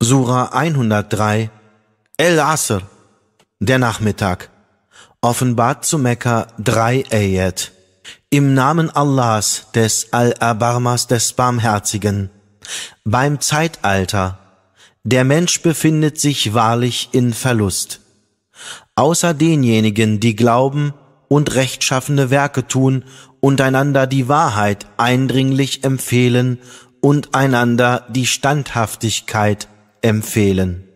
Sura 103, El-Asr, der Nachmittag, offenbart zu Mekka 3 Ayat. Im Namen Allahs, des Al-Abarmas, des Barmherzigen. Beim Zeitalter. Der Mensch befindet sich wahrlich in Verlust. Außer denjenigen, die glauben und rechtschaffene Werke tun und einander die Wahrheit eindringlich empfehlen und einander die Standhaftigkeit empfehlen.